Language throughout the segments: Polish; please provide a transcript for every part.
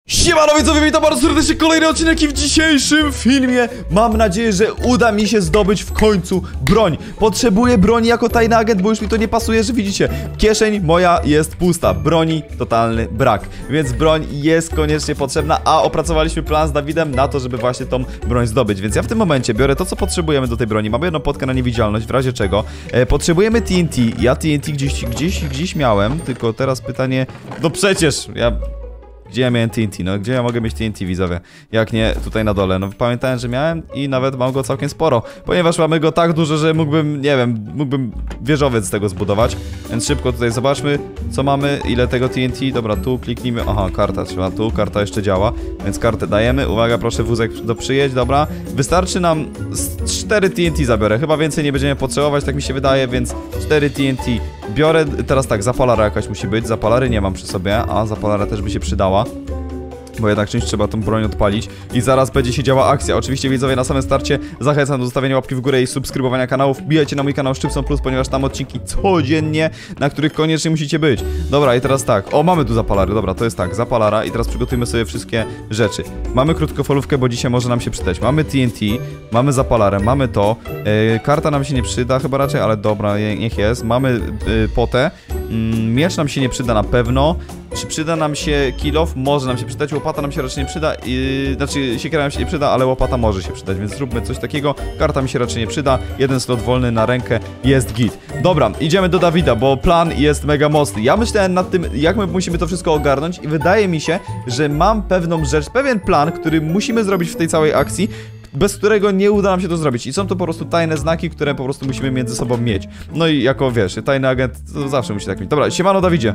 Siemano widzowie, witam bardzo serdecznie, kolejny odcinek i w dzisiejszym filmie mam nadzieję, że uda mi się zdobyć w końcu broń. Potrzebuję broni jako tajny agent, bo już mi to nie pasuje, że widzicie, kieszeń moja jest pusta, broni totalny brak, więc broń jest koniecznie potrzebna, a opracowaliśmy plan z Dawidem na to, żeby właśnie tą broń zdobyć, więc ja w tym momencie biorę to, co potrzebujemy do tej broni. Mamy jedną potkę na niewidzialność, w razie czego potrzebujemy TNT, ja TNT gdzieś miałem, tylko teraz pytanie, no przecież, gdzie ja miałem TNT? No gdzie ja mogę mieć TNT, widzowie? Jak nie tutaj na dole? No pamiętałem, że miałem i nawet mam go całkiem sporo, ponieważ mamy go tak dużo, że mógłbym, nie wiem, wieżowiec z tego zbudować. Więc szybko tutaj zobaczmy, co mamy, ile tego TNT. Dobra, tu kliknijmy. Aha, karta trzeba tu, karta jeszcze działa, więc kartę dajemy. Uwaga, proszę wózek przyjedź, dobra. Wystarczy nam 4 TNT zabiorę, chyba więcej nie będziemy potrzebować, tak mi się wydaje, więc 4 TNT biorę. Teraz tak, zapalara jakaś musi być, zapalary nie mam przy sobie, a zapalara też by się przydała, bo jednak czymś trzeba tą broń odpalić i zaraz będzie się działa akcja. Oczywiście widzowie, na samym starcie zachęcam do zostawienia łapki w górę i subskrybowania kanału. Wbijajcie na mój kanał Szczypson Plus, ponieważ tam odcinki codziennie, na których koniecznie musicie być. Dobra, i teraz tak, o, mamy tu zapalary, dobra, to jest tak, zapalara i teraz przygotujmy sobie wszystkie rzeczy. Mamy krótkofalówkę, bo dzisiaj może nam się przydać. Mamy TNT, mamy zapalarę, mamy to, karta nam się nie przyda chyba raczej, ale dobra, niech jest. Mamy potę, miecz nam się nie przyda na pewno. Czy przyda nam się kilof? Może nam się przydać, łopata nam się raczej nie przyda, znaczy siekiera nam się nie przyda, ale łopata może się przydać, więc zróbmy coś takiego. Karta mi się raczej nie przyda, jeden slot wolny na rękę, jest git. Dobra, idziemy do Dawida, bo plan jest mega mocny. Ja myślałem nad tym, jak my musimy to wszystko ogarnąć i wydaje mi się, że mam pewną rzecz, pewien plan, który musimy zrobić w tej całej akcji, bez którego nie uda nam się to zrobić. I są to po prostu tajne znaki, które po prostu musimy między sobą mieć. No i jako, wiesz, tajny agent to zawsze musi tak mieć. Dobra, siemano Dawidzie.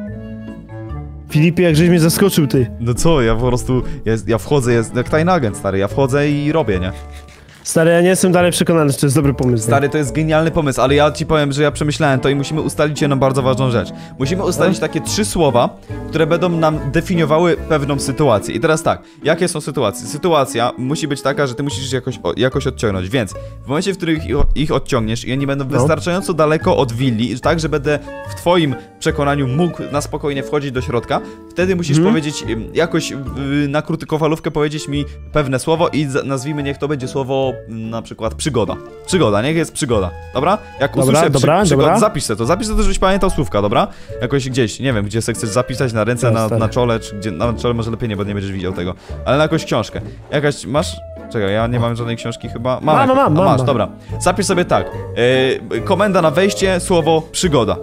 Filipie, jak żeś mnie zaskoczył, ty. No co, ja po prostu, ja wchodzę, jest jak tajny agent, stary, ja wchodzę i robię, nie? Stary, ja nie jestem dalej przekonany, czy to jest dobry pomysł. Stary, to jest genialny pomysł, ale ja ci powiem, że ja przemyślałem to i musimy ustalić jedną bardzo ważną rzecz. Musimy ustalić takie 3 słowa, które będą nam definiowały pewną sytuację. I teraz tak, jakie są sytuacje? Sytuacja musi być taka, że ty musisz jakoś odciągnąć, więc w momencie, w którym ich odciągniesz i oni będą wystarczająco daleko od willi, tak, że będę w twoim przekonaniu mógł na spokojnie wchodzić do środka, wtedy musisz powiedzieć, jakoś na krótkofalówkę powiedzieć mi pewne słowo i nazwijmy, niech to będzie słowo na przykład przygoda. Przygoda, niech jest przygoda, dobra? Jak usłyszę przygoda, zapisz sobie to, żebyś pamiętał słówka, dobra? Jakoś gdzieś, nie wiem, gdzie sobie chcesz zapisać, na ręce, na czole, czy gdzie, na czole może lepiej nie, bo nie będziesz widział tego, ale na jakąś książkę. Jakaś, masz? Czekaj, ja nie mam żadnej książki chyba. Mam. Masz, dobra. Zapisz sobie tak, komenda na wejście, słowo przygoda.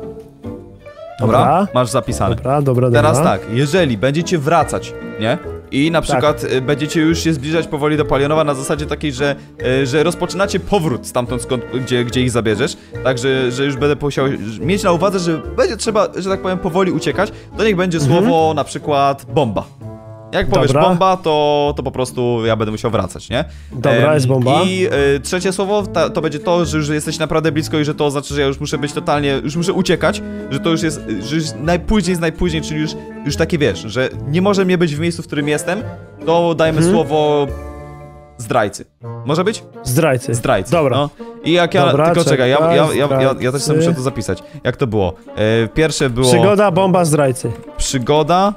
Dobra? Masz zapisane. Dobra. Teraz tak, jeżeli będziecie wracać, nie? I na przykład będziecie już się zbliżać powoli do Palionowa na zasadzie takiej, że rozpoczynacie powrót stamtąd, gdzie ich zabierzesz. Tak, że już będę musiał mieć na uwadze, że będzie trzeba, że tak powiem, powoli uciekać. To niech będzie słowo na przykład bomba. Jak powiesz bomba, to po prostu ja będę musiał wracać, nie? Dobra, jest bomba. I trzecie słowo to będzie to, że już jesteś naprawdę blisko i że to oznacza, że ja już muszę być totalnie, już muszę uciekać, że to już jest, że już najpóźniej z najpóźniej, czyli już takie wiesz, że nie może mnie być w miejscu, w którym jestem, to dajmy słowo zdrajcy. Może być? Zdrajcy. Dobra. No. I jak ja, dobra, tylko czekaj, ja też sobie muszę to zapisać. Jak to było? Pierwsze było... Przygoda, bomba, zdrajcy. Przygoda,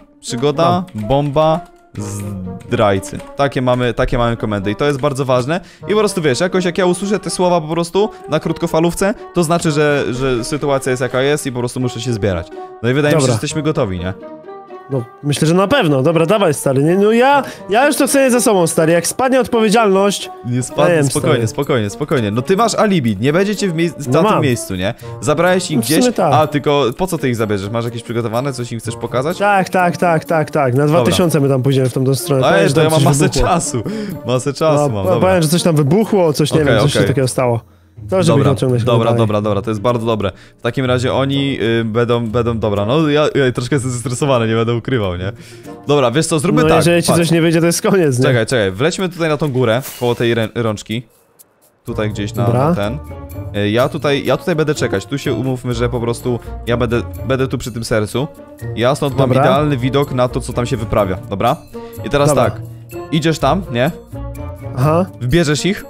bomba, zdrajcy. Takie mamy komendy i to jest bardzo ważne. I po prostu wiesz, jakoś jak ja usłyszę te słowa po prostu na krótkofalówce, to znaczy, że sytuacja jest jaka jest i po prostu muszę się zbierać. No i wydaje mi się, że jesteśmy gotowi, nie? No, myślę, że na pewno. Dobra, dawaj, stary. Nie, no ja już to chcę za sobą, stary. Jak spadnie odpowiedzialność... Nie spadnie, spokojnie. No ty masz alibi, nie będziecie w tamtym miejscu, nie? Zabrałeś ich gdzieś, a tylko po co ty ich zabierzesz? Masz jakieś przygotowane, coś im chcesz pokazać? Tak. Na 2000 my tam pójdziemy w tą stronę. A to ja mam masę czasu mam, dobra. Powiem, że coś tam wybuchło, coś, nie wiem, coś się takiego stało. To, żeby dobra, to jest bardzo dobre. W takim razie oni będą, dobra, no ja troszkę jestem zestresowany, nie będę ukrywał, nie? Dobra, wiesz co, zróbmy tak. Jeżeli ci coś nie wyjdzie, to jest koniec, nie? Czekaj, wlećmy tutaj na tą górę, koło tej rączki. Tutaj gdzieś na ten. Ja tutaj będę czekać, tu się umówmy, że po prostu ja będę tu przy tym sercu. Ja stąd mam idealny widok na to, co tam się wyprawia, dobra? I teraz tak, idziesz tam, nie? Aha. Wbierzesz ich.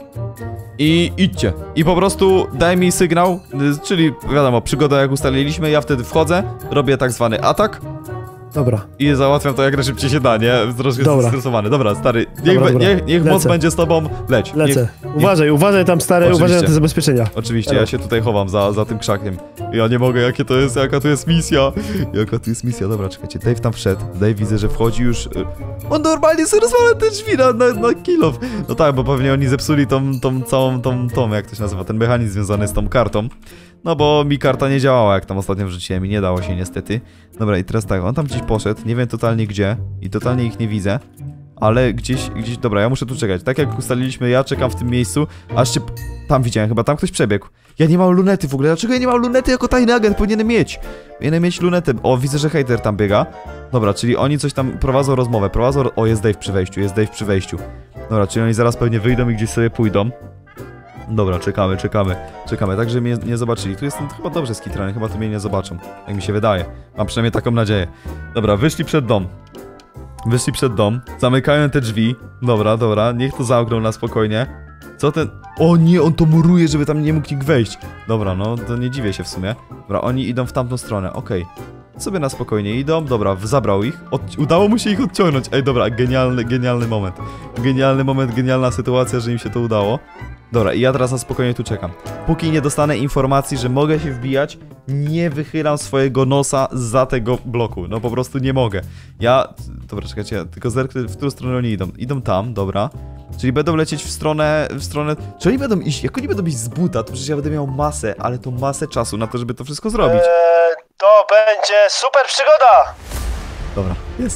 I idźcie. I po prostu daj mi sygnał, czyli wiadomo, przygoda jak ustaliliśmy, ja wtedy wchodzę, robię tak zwany atak Dobra. I załatwiam to jak najszybciej się da, nie? Troszkę Dobra. zestresowany. Dobra, stary, Dobra. niech moc Lecę. będzie z tobą, leć. Lecę. Uważaj tam, stary, Oczywiście. uważaj na te zabezpieczenia. Oczywiście, Elo. ja się tutaj chowam za tym krzakiem. Ja nie mogę, jaka to jest misja. Jaka to jest misja, dobra, czekajcie, Dave tam wszedł. Dave widzę, że wchodzi już... On normalnie sobie rozwala te drzwi na kill off. No tak, bo pewnie oni zepsuli tą całą, jak to się nazywa, ten mechanizm związany z tą kartą. No bo mi karta nie działała, jak tam ostatnio wrzuciłem i nie dało się niestety. Dobra, i teraz tak, on tam gdzieś poszedł, nie wiem totalnie gdzie i totalnie ich nie widzę. Ale gdzieś, dobra, ja muszę tu czekać. Tak jak ustaliliśmy, ja czekam w tym miejscu, aż się... Tam widziałem, chyba tam ktoś przebiegł. Ja nie mam lunety w ogóle, dlaczego ja nie mam lunety jako tajny agent? Powinienem mieć lunetę. O, widzę, że hejter tam biega. Dobra, czyli oni coś tam prowadzą rozmowę, O, jest Dave przy wejściu, Dobra, czyli oni zaraz pewnie wyjdą i gdzieś sobie pójdą. Dobra, czekamy, tak żeby mnie nie zobaczyli. Tu jestem chyba dobrze skitrany, chyba tu mnie nie zobaczą. Jak mi się wydaje. Mam przynajmniej taką nadzieję. Dobra, wyszli przed dom, zamykają te drzwi. Dobra, niech to zamkną na spokojnie. Co ten... O nie, on to muruje, żeby tam nie mógł nikt wejść. Dobra, no, to nie dziwię się w sumie. Dobra, oni idą w tamtą stronę, okej. Sobie na spokojnie idą, dobra, zabrał ich. Udało mu się ich odciągnąć. Ej, dobra, genialny moment. Genialna sytuacja, że im się to udało. Dobra, i ja teraz na spokojnie tu czekam. Póki nie dostanę informacji, że mogę się wbijać, nie wychylam swojego nosa za tego bloku. No po prostu nie mogę. Dobra, czekajcie, ja tylko zerknę, w którą stronę oni idą. Idą tam, dobra. Czyli będą lecieć w stronę... Czy oni będą iść... Jak oni będą iść z buta, to przecież ja będę miał masę, ale to masę czasu na to, żeby to wszystko zrobić. To będzie super przygoda! Dobra,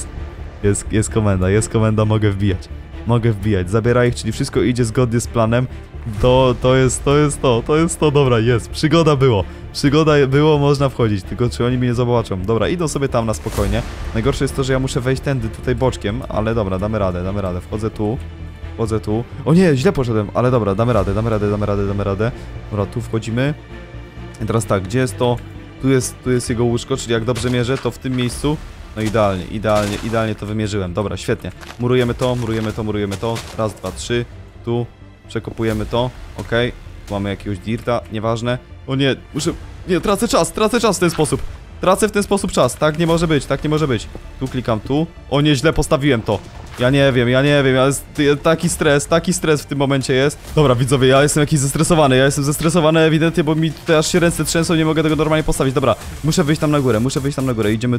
jest komenda, mogę wbijać. Zabiera ich, czyli wszystko idzie zgodnie z planem. To jest to, dobra, jest. Przygoda było, można wchodzić, tylko czy oni mnie nie zobaczą. Dobra, idą sobie tam na spokojnie. Najgorsze jest to, że ja muszę wejść tędy, tutaj boczkiem, ale dobra, damy radę. Wchodzę tu. O nie, źle poszedłem, ale dobra, damy radę. Dobra, tu wchodzimy. I teraz tak, gdzie jest to? Tu jest jego łóżko, czyli jak dobrze mierzę, to w tym miejscu. No idealnie to wymierzyłem. Dobra, świetnie. Murujemy to. Raz, dwa, trzy. Tu. Przekopujemy to. Okej. Mamy jakiegoś dirta, nieważne. O nie, nie, tracę czas w ten sposób. Tracę w ten sposób czas. Tak nie może być. Tu klikam, tu. O nie, źle postawiłem to. Ja nie wiem, taki stres w tym momencie jest. Dobra, widzowie, ja jestem jakiś zestresowany, ewidentnie, bo mi tutaj aż się ręce trzęsą, nie mogę tego normalnie postawić. Dobra, muszę wyjść tam na górę. Idziemy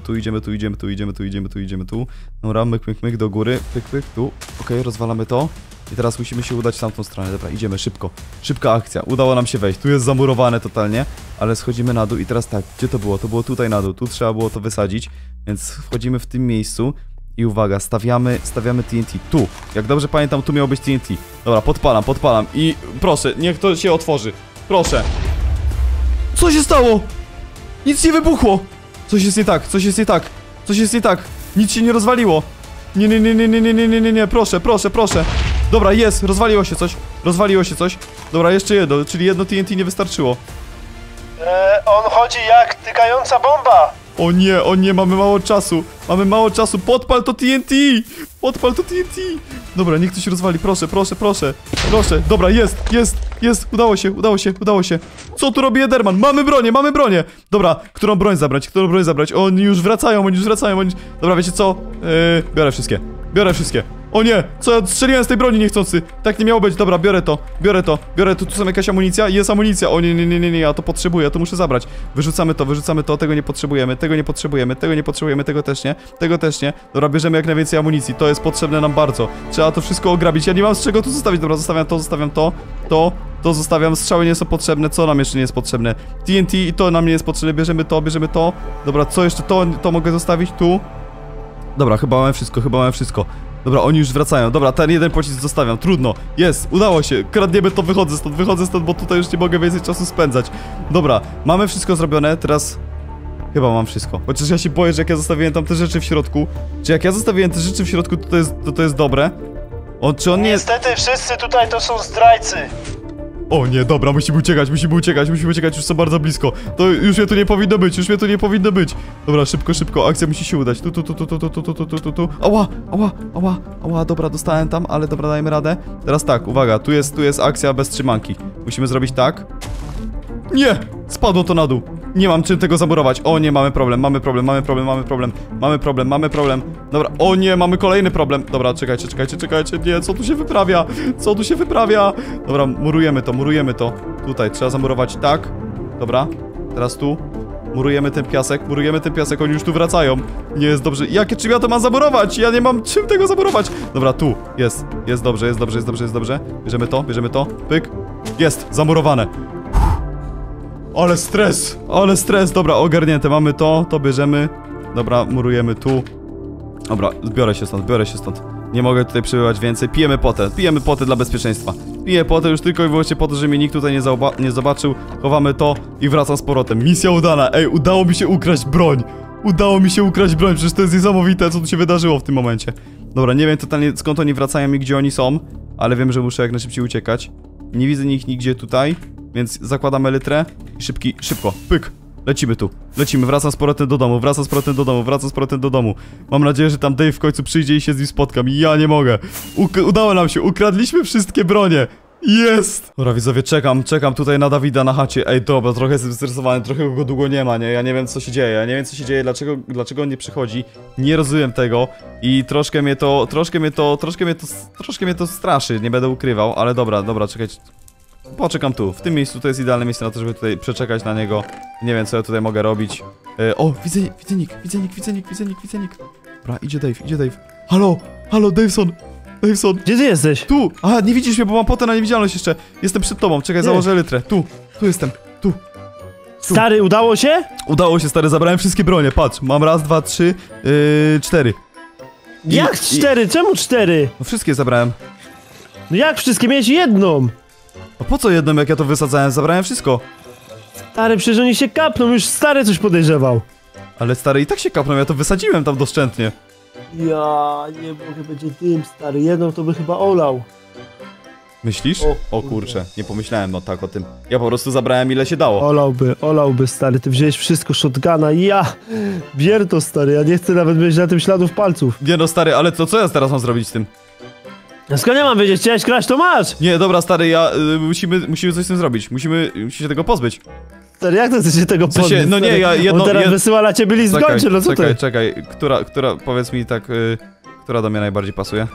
tu. Dobra, myk, do góry. Pyk, tu. Okej, rozwalamy to. I teraz musimy się udać w tamtą stronę. Dobra, idziemy szybko. Szybka akcja. Udało nam się wejść. Tu jest zamurowane totalnie, ale schodzimy na dół i teraz tak, gdzie to było? To było tutaj na dół. Tu trzeba było to wysadzić, więc wchodzimy w tym miejscu. I uwaga, stawiamy TNT tu. Jak dobrze pamiętam, tu miało być TNT. Dobra, podpalam i proszę, niech to się otworzy. Proszę. Co się stało? Nic nie wybuchło. Coś jest nie tak. Nic się nie rozwaliło. Nie, proszę. Dobra, jest, rozwaliło się coś. Dobra, jeszcze jedno, czyli jedno TNT nie wystarczyło. On chodzi jak tykająca bomba! O nie, mamy mało czasu. Podpal to TNT. Dobra, niech to się rozwali, proszę. Dobra, jest. Udało się. Co tu robi Enderman? Mamy bronię. Dobra, którą broń zabrać? Oni już wracają. Dobra, wiecie co? Biorę wszystkie. O nie, co ja strzeliłem z tej broni niechcący. Tak nie miało być, dobra, biorę to. Tu są jakaś amunicja? Jest amunicja. O nie, ja to potrzebuję, ja to muszę zabrać. Wyrzucamy to, tego nie potrzebujemy, tego też nie. Dobra, bierzemy jak najwięcej amunicji, to jest potrzebne nam bardzo. Trzeba to wszystko ograbić, ja nie mam z czego tu zostawić. Dobra, zostawiam to zostawiam, strzały nie są potrzebne, co nam jeszcze nie jest potrzebne? TNT i to nam nie jest potrzebne, bierzemy to. Dobra, co jeszcze? To mogę zostawić tu. Dobra, chyba mamy wszystko. Dobra, oni już wracają. Dobra, ten jeden pocisk zostawiam. Trudno. Jest, udało się. Kradniemy to, wychodzę stąd, bo tutaj już nie mogę więcej czasu spędzać. Dobra, mamy wszystko zrobione. Teraz chyba mam wszystko. Chociaż ja się boję, że jak ja zostawiłem tam te rzeczy w środku. Czy jak ja zostawiłem te rzeczy w środku, to jest dobre? Czy on nie... Niestety wszyscy tutaj to są zdrajcy. O nie, dobra, musimy uciekać, już są bardzo blisko. To już mnie tu nie powinno być, Dobra, szybko, akcja musi się udać. Tu. Ała, dobra, dostałem tam, ale dobra, dajmy radę. Teraz tak, uwaga, tu jest akcja bez trzymanki. Musimy zrobić tak. Nie! Spadło to na dół. Nie mam czym tego zamurować. O nie, mamy problem. Dobra, o nie, mamy kolejny problem. Dobra, czekajcie. Nie, co tu się wyprawia? Dobra, murujemy to. Tutaj, trzeba zamurować tak. Dobra, teraz tu. Murujemy ten piasek, oni już tu wracają. Nie jest dobrze. Czym ja to mam zamurować? Ja nie mam czym tego zamurować. Dobra, tu. Jest dobrze. Bierzemy to. Pyk. Jest, zamurowane. Ale stres. Dobra, ogarnięte. Mamy to bierzemy. Dobra, murujemy tu. Dobra, biorę się stąd. Nie mogę tutaj przebywać więcej. Pijemy potę dla bezpieczeństwa. Piję potę już tylko i wyłącznie po to, że mnie nikt tutaj nie zobaczył. Chowamy to i wracam z powrotem. Misja udana. Ej, udało mi się ukraść broń. Przecież to jest niesamowite, co tu się wydarzyło w tym momencie. Dobra, nie wiem totalnie skąd oni wracają i gdzie oni są, ale wiem, że muszę jak najszybciej uciekać. Nie widzę ich nigdzie tutaj, więc zakładam elytrę i szybko, pyk. Lecimy, wracam z powrotem do domu. Mam nadzieję, że tam Dave w końcu przyjdzie i się z nim spotkam. Ja nie mogę. Udało nam się, ukradliśmy wszystkie bronie. Jest! Dobra, widzowie, czekam tutaj na Dawida na chacie. Ej, dobra, trochę jestem zestresowany, trochę go długo nie ma, nie? Ja nie wiem, co się dzieje, dlaczego on nie przychodzi. Nie rozumiem tego i troszkę mnie to straszy, nie będę ukrywał, ale dobra, czekajcie. Poczekam tu, w tym miejscu to jest idealne miejsce na to, żeby tutaj przeczekać na niego. Nie wiem, co ja tutaj mogę robić. O, widzę Nick. Dobra, idzie Dave. Halo, Daveson. Gdzie ty jesteś? Tu! Aha, nie widzisz mnie, bo mam potę na niewidzialność jeszcze. Jestem przed tobą, czekaj, założę elytrę. Tu jestem. Stary, udało się? Udało się, stary, zabrałem wszystkie bronie, patrz. Mam raz, dwa, trzy, 4. Jak 4? Czemu 4? No wszystkie zabrałem. No jak wszystkie? Miałeś jedną. A po co jedną, jak ja to wysadzałem? Zabrałem wszystko. Stary, przecież oni się kapną, już stary coś podejrzewał. Ale stary, i tak się kapną, ja to wysadziłem tam doszczętnie. Ja nie mogę, będzie dym, stary. Jedną to by chyba olał. Myślisz? O kurczę, nie pomyślałem tak o tym. Ja po prostu zabrałem ile się dało. Olałby, stary. Ty wziąłeś wszystko, shotguna. Bier to, stary. Ja nie chcę nawet mieć na tym śladów palców. Nie no, stary, ale to co ja teraz mam zrobić z tym? Skąd ja mam wiedzieć? Chciałeś kraść, to masz! Nie, dobra, stary, musimy coś z tym zrobić. Musimy się tego pozbyć. Stary, jak to chcesz się tego pozbyć? No nie, On teraz wysyła na ciebie list gończy, no co ty? Czekaj, która, powiedz mi tak, która do mnie najbardziej pasuje?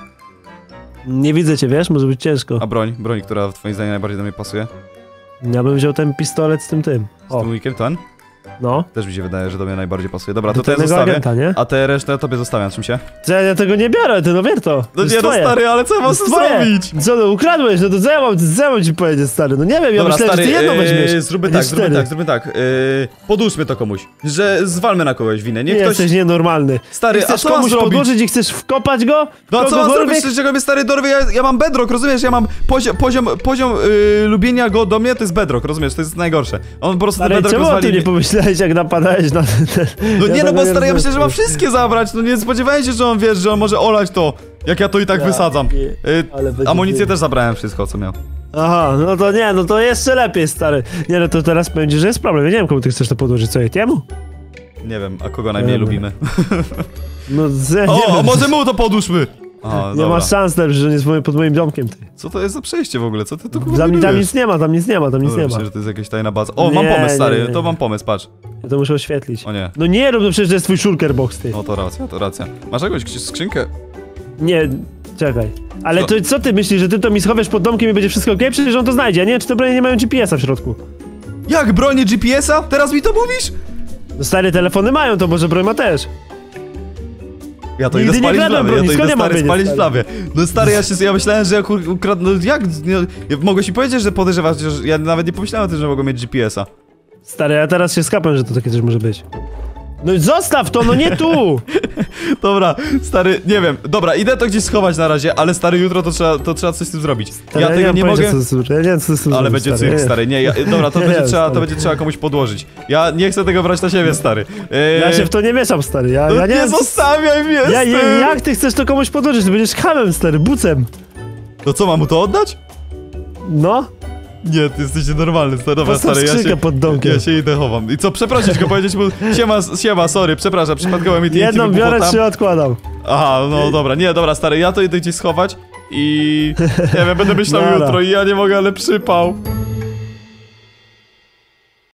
Nie widzę cię, wiesz? Może być ciężko. A broń, która w twoim zdaniem najbardziej do mnie pasuje? Ja bym wziął ten pistolet z tym. Z tym łukiem, ten? No. Też mi się wydaje, że do mnie najbardziej pasuje. Dobra, to ten zostawię, agenta, nie? a te resztę tobie zostawiam, czym się? Ja tego nie biorę, ty no wier to. No nie, no stary, ale co ja mam z tym zrobić? Co, no ukradłeś, no to co ja mam ci powiedzieć, stary? No nie wiem, ja myślałem, że ty jedno weźmiesz. Zróbmy tak. Podłóżmy to komuś, że zwalmy na kogoś winę, nie? Ktoś... Jesteś nienormalny. Stary, chcesz komuś podłożyć i chcesz wkopać go? No a co mam zrobić, czego mnie stary dorwie? Ja mam bedrock, rozumiesz? Ja mam poziom lubienia go do mnie, to jest bedrock, rozumiesz? To jest najgorsze. On po prostu ten bedrock rozwali. Czemu ty nie pomyślałeś, jak napadałeś na ten... No nie, no bo stary, ja myślę, że mam wszystkie zabrać, no nie spodziewałem się, że on wiesz, że on może olać to, jak ja to i tak wysadzam. Amunicję też zabrałem wszystko, co miał. Aha, no to nie, no to jeszcze lepiej, stary. Nie, no to teraz będzie, że jest problem. Ja nie wiem, komu ty chcesz to podłożyć, co jemu? Nie wiem, a kogo najmniej lubimy. No, o, może mu to podłóżmy! Aha, nie masz szans, że nie jest pod moim domkiem, ty. Co to jest za przejście w ogóle? Co ty tu tam nic nie ma, tam nic nie ma. Myślę, że to jest jakaś tajna baza. O, mam pomysł, stary, to mam pomysł, patrz. Ja to muszę oświetlić. O nie. No nie rób, no przecież to jest twój shulker box, ty. No to racja. Masz jakąś skrzynkę? Nie, czekaj. Ale to co ty myślisz, że ty to mi schowiesz pod domkiem i będzie wszystko okej? Przecież on to znajdzie, ja nie wiem, czy te bronie nie mają GPS-a w środku. Jak, bronie GPS-a? Teraz mi to mówisz? No stare telefony mają, to może broń ma też. Ja to idę spalić w lawie. No stary, ja myślałem, że ukradnę. No jak? Mogłeś mi powiedzieć, że podejrzewasz, że ja nawet nie pomyślałem o tym, że mogą mieć GPS-a. Stary, ja teraz się skapam, że to takie coś może być. No zostaw to, no nie tu! Dobra, stary, nie wiem. Dobra, idę to gdzieś schować na razie, ale stary, jutro to trzeba coś z tym zrobić. Stary, ja tego nie mogę. Ale będzie cyrk, stary. Nie, dobra, to będzie trzeba komuś podłożyć. Ja nie chcę tego brać na siebie, stary. Ja się w to nie mieszam, stary. Ja nie zostawiaj mnie! Jak ty chcesz to komuś podłożyć? Ty będziesz hamem, stary, bucem. To co, mam mu to oddać? No. Nie, ty jesteś nienormalny, dobra, stary, pod domkiem. Ja się idę chowam. I co, przeprosić go, powiedzieć mu, siema, sorry, przepraszam, przypadkowo mi jedną biorę, czy odkładam. Aha, no dobra, nie, dobra, stary, ja to idę gdzieś schować i... Nie wiem, będę myślał jutro i ja nie mogę, ale przypał.